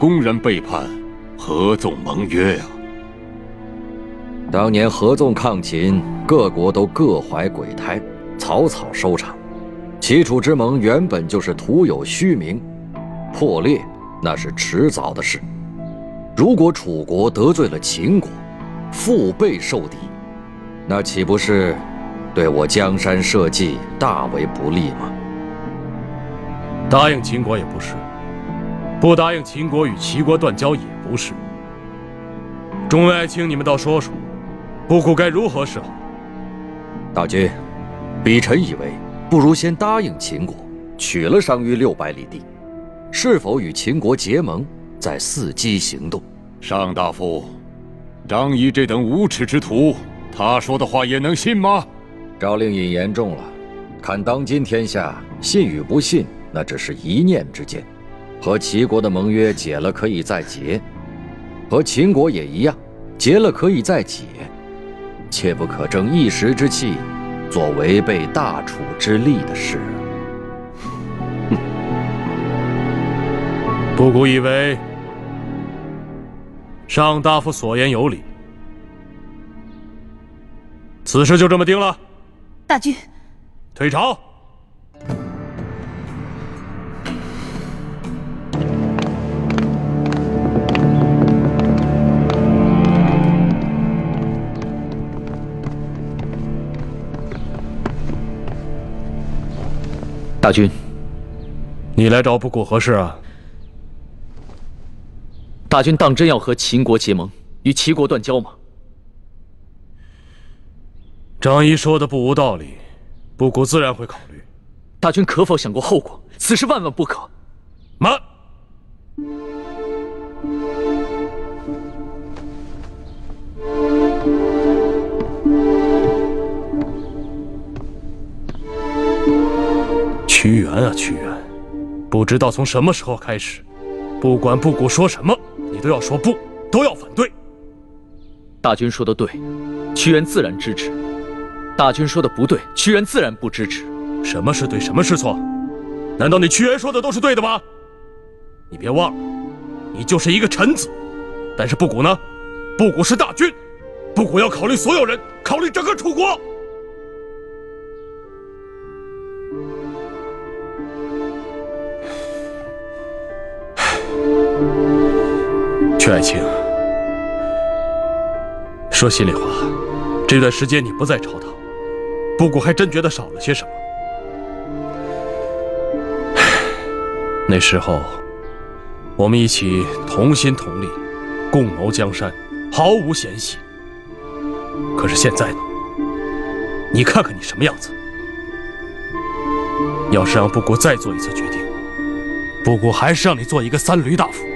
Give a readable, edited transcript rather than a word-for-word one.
公然背叛合纵盟约啊！ 当年合纵抗秦，各国都各怀鬼胎，草草收场。齐楚之盟原本就是徒有虚名，破裂那是迟早的事。如果楚国得罪了秦国，腹背受敌，那岂不是对我江山社稷大为不利吗？ 答应秦国也不是，不答应秦国与齐国断交也不是。众位爱卿，你们倒说说，布谷该如何是好？ 大君，彼臣以为，不如先答应秦国，取了商於600里地，是否与秦国结盟，再伺机行动。 上大夫，张仪这等无耻之徒，他说的话也能信吗？ 诏令尹严重了，看当今天下，信与不信，那只是一念之间。和齐国的盟约解了可以再结，和秦国也一样，结了可以再解，切不可争一时之气，做违背大楚之利的事。 布谷以为上大夫所言有理，此事就这么定了。 大君， 退朝。 大君， 你来找布谷何事啊？ 大君当真要和秦国结盟，与齐国断交吗？ 张仪说的不无道理，布谷自然会考虑。 大君可否想过后果？此事万万不可。 慢！屈原啊屈原，不知道从什么时候开始，不管布谷说什么，你都要说不，都要反对。 大君说的对，屈原自然支持；大君说的不对，屈原自然不支持。 什么是对，什么是错？难道你屈原说的都是对的吗？你别忘了，你就是一个臣子，但是布谷呢？布谷是大君，布谷要考虑所有人，考虑整个楚国。曲爱卿，说心里话，这段时间你不在朝堂，布谷还真觉得少了些什么。那时候，我们一起同心同力，共谋江山，毫无嫌隙。可是现在呢？你看看你什么样子！要是让布谷再做一次决定，布谷还是让你做一个三闾大夫。